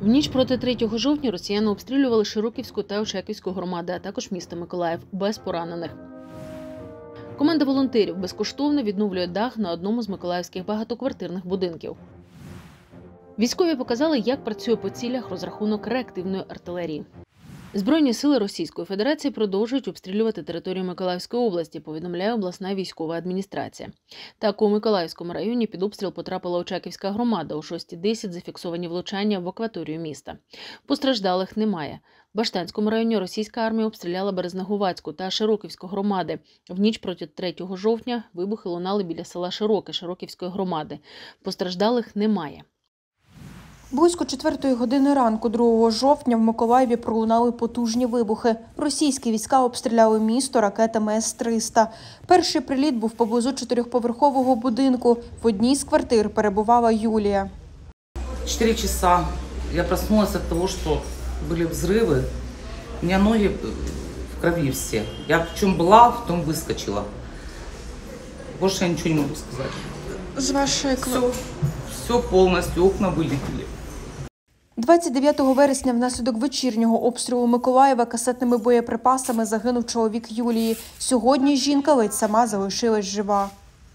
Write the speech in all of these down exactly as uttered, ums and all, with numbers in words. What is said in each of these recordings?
В ніч проти третього жовтня росіяни обстрілювали Широківську та Очаківську громади, а також місто Миколаїв, без поранених. Команда волонтерів безкоштовно відновлює дах на одному з миколаївських багатоквартирних будинків. Військові показали, як працює по цілях розрахунок реактивної артилерії. Збройні сили Російської Федерації продовжують обстрілювати територію Миколаївської області, повідомляє обласна військова адміністрація. Так, у Миколаївському районі під обстріл потрапила Очаківська громада. О шостій десять зафіксовані влучання в акваторію міста. Постраждалих немає. В Баштанському районі російська армія обстріляла Березнегуватську та Широківську громади. В ніч проти третього жовтня вибухи лунали біля села Широке Широківської громади. Постраждалих немає. Близько четвертої години ранку другого жовтня в Миколаєві пролунали потужні вибухи. Російські війська обстріляли місто ракетами С триста. Перший приліт був поблизу чотирьохповерхового будинку. В одній з квартир перебувала Юлія. Чотири часа я проснулась від того, що були взриви. У мене ноги в крові всі. Я в чому була, в тому вискочила. Більше я нічого не можу сказати. З вашої квартири? Все, все повністю, окна вилетіли. двадцять дев'ятого вересня внаслідок вечірнього обстрілу Миколаєва касетними боєприпасами загинув чоловік Юлії. Сьогодні жінка ледь сама залишилась жива.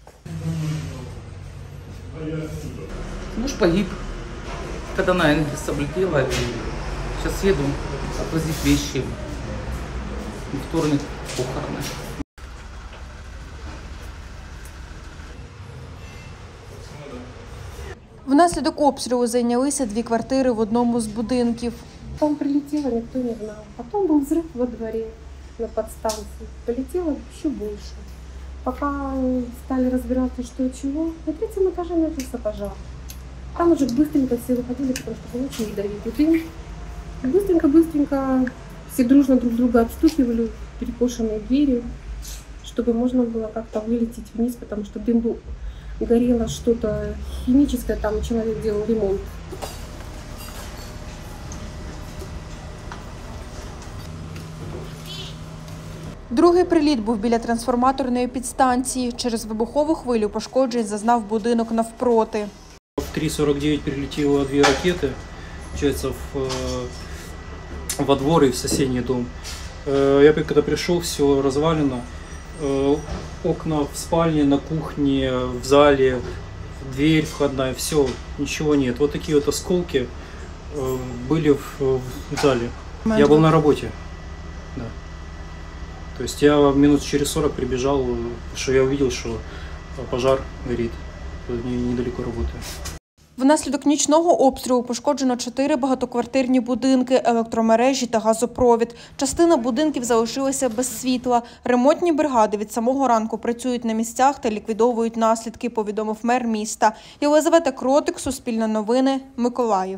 Муж погиб, коли на Енгельс облетіла. Зараз їду відвозити речі. Вторник похорони. Внаслідок обстрілу зайнялися дві квартири в одному з будинків. Там прилетело, никто не знал. Потом был взрыв во дворе на подстанции. Полетело еще больше. Пока стали разбираться, что и чего, на третьем этаже начался пожар. Там уже быстренько все выходили, потому что был очень ядовитый дым. Быстренько-быстренько все дружно друг друга обстукивали перекошенные двери, чтобы можно было как-то вылететь вниз, потому что дым был... Горело что-то химическое, там человек делал ремонт. Другий приліт був біля трансформаторної підстанції. Через вибухову хвилю пошкоджень зазнав будинок навпроти. В три сорок девять прилетіло дві ракети, получается, в, во двор и в соседний дом. Я когда пришел, все развалено. Окна в спальне, на кухне, в зале, дверь входная, все, ничего нет. Вот такие вот осколки были в, в зале. Я был на работе. Да. То есть я минут через сорок прибежал, что я увидел, что пожар горит. Недалеко работаю. Внаслідок нічного обстрілу пошкоджено чотири багатоквартирні будинки, електромережі та газопровід. Частина будинків залишилася без світла. Ремонтні бригади від самого ранку працюють на місцях та ліквідовують наслідки, повідомив мер міста. Єлизавета Кротик, Суспільне новини, Миколаїв.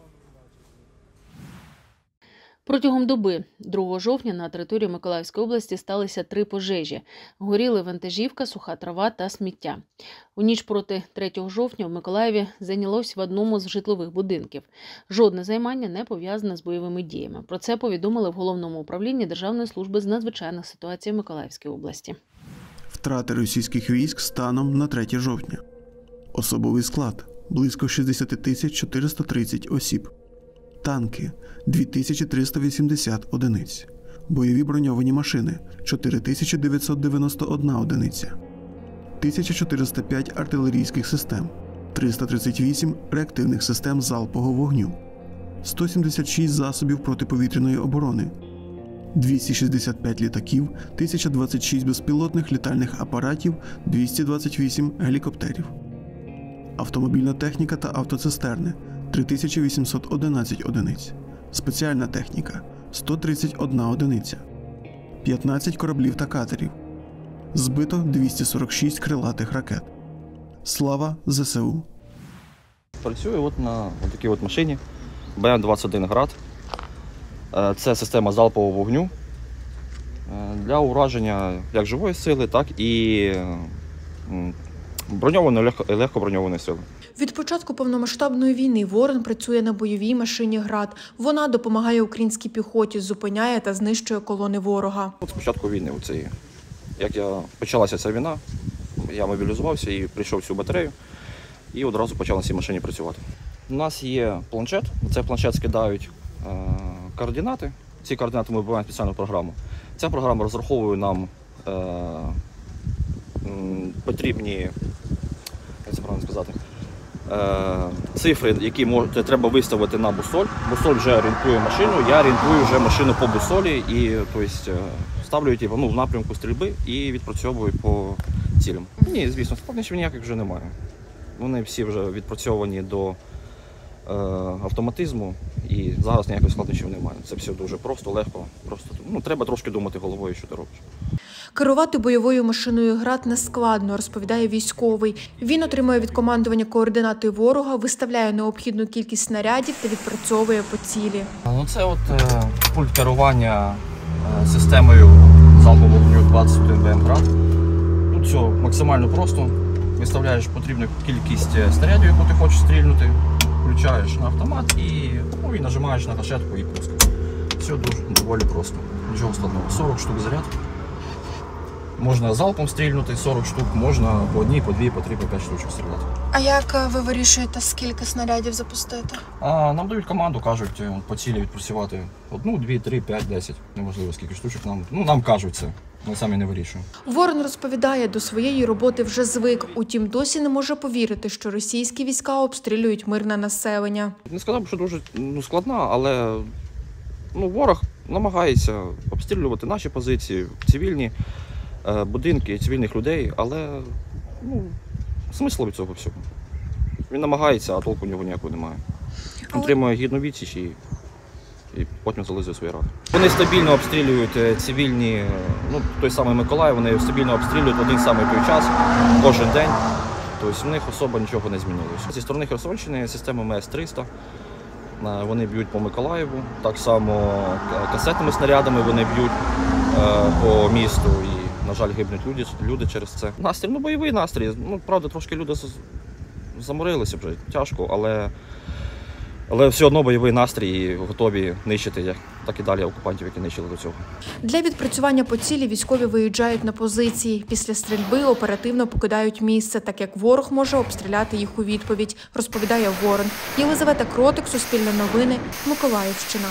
Протягом доби другого жовтня на території Миколаївської області сталися три пожежі. Горіли вантажівка, суха трава та сміття. У ніч проти третього жовтня в Миколаєві зайнялось в одному з житлових будинків. Жодне займання не пов'язане з бойовими діями. Про це повідомили в Головному управлінні Державної служби з надзвичайних ситуацій Миколаївської області. Втрати російських військ станом на третє жовтня. Особовий склад – близько шістдесят тисяч чотириста тридцять осіб. Танки – дві тисячі триста вісімдесят одиниць. Бойові броньовані машини – чотири тисячі дев'ятсот дев'яносто одна одиниця. тисяча чотириста п'ять артилерійських систем, триста тридцять вісім реактивних систем залпового вогню, сто сімдесят шість засобів протиповітряної оборони, двісті шістдесят п'ять літаків, тисяча двадцять шість безпілотних літальних апаратів, двісті двадцять вісім гелікоптерів. Автомобільна техніка та автоцистерни – три тисячі вісімсот одинадцять одиниць. Спеціальна техніка – сто тридцять одна одиниця. п'ятнадцять кораблів та катерів. Збито двісті сорок шість крилатих ракет. Слава зе се у! Працюю от на от такій от машині Б М двадцять один град. Це система залпового вогню для ураження як живої сили, так і броньованої, легко броньованої сили. Від початку повномасштабної війни Ворон працює на бойовій машині «Град». Вона допомагає українській піхоті, зупиняє та знищує колони ворога. От з початку війни, оце, як я, почалася ця війна, я мобілізувався і прийшов в цю батарею і одразу почав на цій машині працювати. У нас є планшет, на цей планшет скидають е, координати. Ці координати ми вбиваємо в спеціальну програму. Ця програма розраховує нам е, м, потрібні, як це правильно сказати, е, цифри, які мож, треба виставити на бусоль. Бусоль вже орієнтує машину, я орієнтую вже машину по бусолі і тобто, ставлю її ну, в напрямку стрільби і відпрацьовую по цілям. Ні, звісно, складнощів ніяких вже немає. Вони всі вже відпрацьовані до е, автоматизму і зараз ніяких складнощів немає. Це все дуже просто, легко. Просто, ну, треба трошки думати головою, що ти робиш. Керувати бойовою машиною «Град» не складно, розповідає військовий. Він отримує від командування координати ворога, виставляє необхідну кількість снарядів та відпрацьовує по цілі. Ну, це от е, пульт керування е, системою залпового вогню двадцять один Б М «Град». Тут все максимально просто. Виставляєш потрібну кількість снарядів, яку ти хочеш стрільнути, включаєш на автомат і, ну, і нажимаєш на гашетку і пускаєш. Все дуже доволі просто. Нічого складного. сорок штук заряд. Можна залпом стрільнути сорок штук, можна по одній, по дві, по три, по п'ять штучок стріляти. А як ви вирішуєте, скільки снарядів запустити? А нам дають команду, кажуть, по цілі відпрацювати одну, дві, три, п'ять, десять. Неможливо, скільки штучок нам, ну, нам кажуть це. Ми самі не вирішуємо. Ворон розповідає, до своєї роботи вже звик. Утім, досі не може повірити, що російські війська обстрілюють мирне населення. Не сказав, що дуже ну, складна, але ну, ворог намагається обстрілювати наші позиції, цивільні е, будинки, цивільних людей, але ну, смисл від цього всього. Він намагається, а толку у нього ніякого немає. Він тримує гідну відсіч і і потім зализує свої ради. Вони стабільно обстрілюють цивільні, ну, той самий Миколаїв, вони стабільно обстрілюють в один самий той час, кожен день. Тобто в них особо нічого не змінилося. Зі сторони Херсонщини система М С триста, вони б'ють по Миколаєву, так само касетними снарядами вони б'ють по місту і, на жаль, гибнуть люди, люди через це. Настрій, ну, бойовий настрій, ну, правда, трошки люди заморилися вже, тяжко, але Але все одно бойовий настрій і готові нищити, так і далі, окупантів, які нищили до цього. Для відпрацювання по цілі військові виїжджають на позиції. Після стрільби оперативно покидають місце, так як ворог може обстріляти їх у відповідь, розповідає Ворон. Єлизавета Кротик, Суспільне новини, Миколаївщина.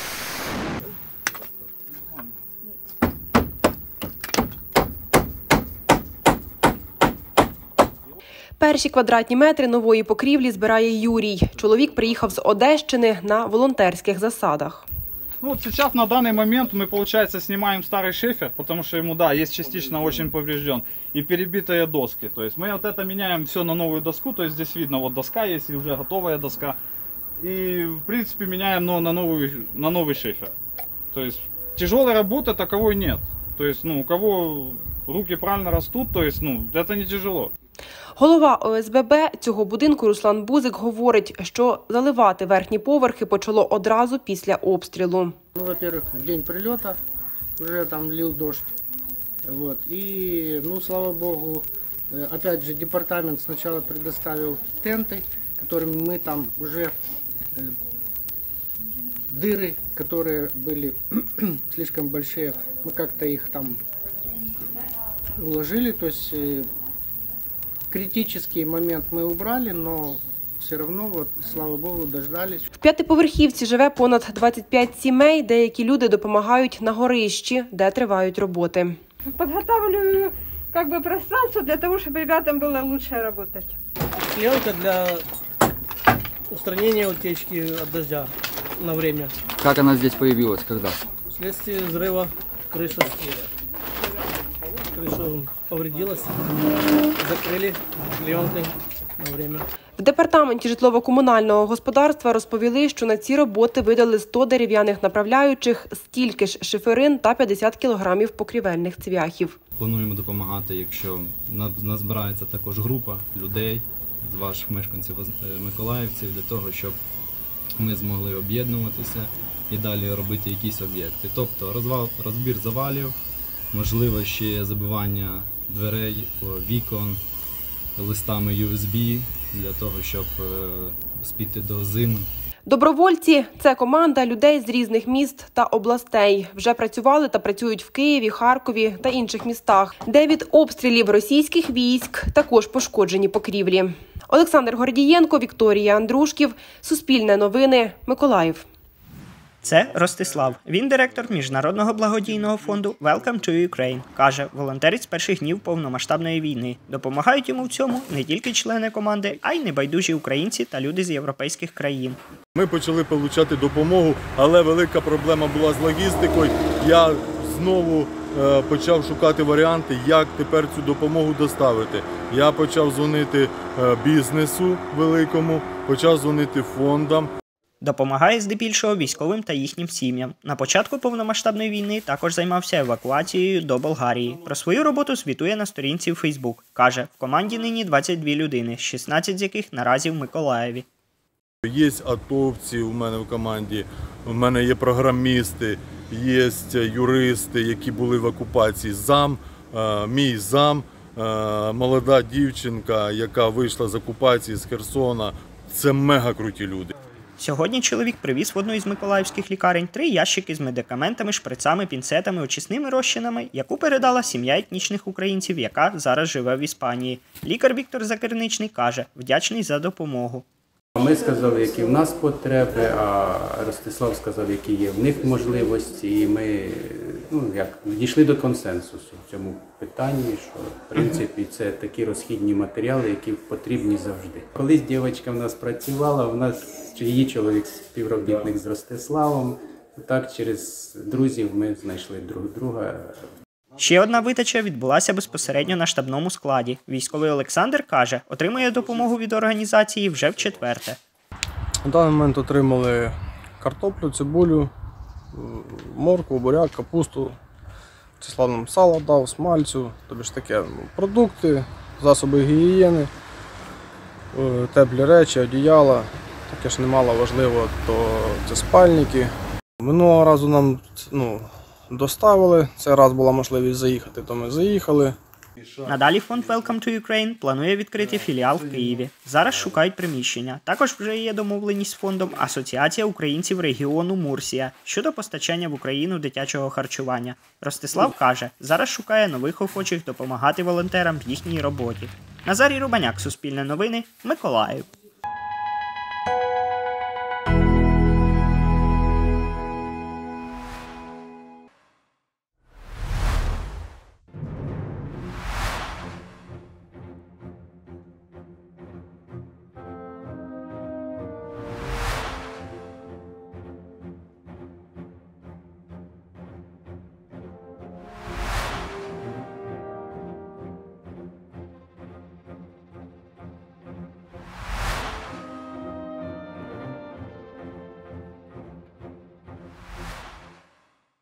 Перші квадратні метри нової покрівлі збирає Юрій. Чоловік приїхав з Одещини на волонтерських засадах. Ну вот сейчас на данный момент мы, получается, снимаем старый шифер, потому что ему, да, есть частично очень поврежден, и перебитые доски. То есть мы вот это меняем все на новую доску, то есть здесь видно, вот доска есть, и уже готовая доска. И, в принципе, меняем ну, на, новый, на новый шифер. То есть тяжелой работы таковой нет. То есть, ну, у кого руки правильно растут, то есть, ну, это не тяжело. Голова О С Б Б цього будинку Руслан Бузик говорить, що заливати верхні поверхи почало одразу після обстрілу. Ну, во-первых, в день прильоту вже там лил дождь. Вот. И, ну, слава богу, опять же, департамент сначала предоставил тенты, которыми мы там уже дыры, которые были слишком большие, мы как-то их там уложили, то есть критический момент мы убрали, но все равно, вот, слава богу, дождались. В п'ятиповерхівці живе понад двадцять п'ять сімей, деякі люди допомагають на горищі, де тривають роботи. Подготавливаю как бы пространство для того, чтобы ребятам было лучше работать. Клеенка для устранения утечки от дождя на время. Как она здесь появилась, когда? Вследствие взрыва крыши. Крыша повредилась, закрыли клеенкой на время. В департаменті житлово-комунального господарства розповіли, що на ці роботи видали сто дерев'яних направляючих, стільки ж шиферин та п'ятдесят кілограмів покрівельних цвяхів. Плануємо допомагати, якщо назбирається також група людей з ваших мешканців миколаївців, для того, щоб ми змогли об'єднуватися і далі робити якісь об'єкти. Тобто розвал, розбір завалів, можливо ще забивання дверей, вікон листами Ю Ес Бі, для того, щоб спіти до зими. Добровольці – це команда людей з різних міст та областей. Вже працювали та працюють в Києві, Харкові та інших містах, де від обстрілів російських військ також пошкоджені покрівлі. Олександр Гордієнко, Вікторія Андрушків, Суспільне новини, Миколаїв. Це Ростислав. Він директор міжнародного благодійного фонду Welcome to Ukraine. Каже, волонтерить з перших днів повномасштабної війни. Допомагають йому в цьому не тільки члени команди, а й небайдужі українці та люди з європейських країн. Ми почали отримати допомогу, але велика проблема була з логістикою. Я знову е, почав шукати варіанти, як тепер цю допомогу доставити. Я почав дзвонити е, бізнесу великому, почав дзвонити фондам. Допомагає здебільшого військовим та їхнім сім'ям. На початку повномасштабної війни також займався евакуацією до Болгарії. Про свою роботу звітує на сторінці в Фейсбук. Каже, в команді нині двадцять дві людини, шістнадцять з яких наразі в Миколаєві. Є атовці у мене в команді, у мене є програмісти, є юристи, які були в окупації. Зам, мій зам, молода дівчинка, яка вийшла з окупації з Херсона. Це мега круті люди. Сьогодні чоловік привіз в одну із миколаївських лікарень три ящики з медикаментами, шприцами, пінцетами, очисними розчинами, яку передала сім'я етнічних українців, яка зараз живе в Іспанії. Лікар Віктор Закирничний каже, вдячний за допомогу. Ми сказали, які в нас потреби, а Ростислав сказав, які є в них можливості, і ми ну, як, дійшли до консенсусу в цьому питанні, що в принципі це такі розхідні матеріали, які потрібні завжди. Колись дівчинка в нас працювала, в нас її чоловік співробітник з Ростиславом, так через друзів ми знайшли друг друга. Ще одна видача відбулася безпосередньо на штабному складі. Військовий Олександр каже, отримує допомогу від організації вже вчетверте. На даний момент отримали картоплю, цибулю, моркву, буряк, капусту, числа нам сало дав, смальцю, тобі ж таке, продукти, засоби гігієни, теплі речі, одіяла. Таке ж немало важливо, то це спальники. Минулого разу нам ну, доставили, цей раз була можливість заїхати, то ми заїхали. Надалі фонд Welcome to Ukraine планує відкрити філіал в Києві. Зараз шукають приміщення. Також вже є домовленість з фондом Асоціація українців регіону Мурсія щодо постачання в Україну дитячого харчування. Ростислав каже, зараз шукає нових охочих допомагати волонтерам в їхній роботі. Назарій Рубаняк, Суспільне новини, Миколаїв.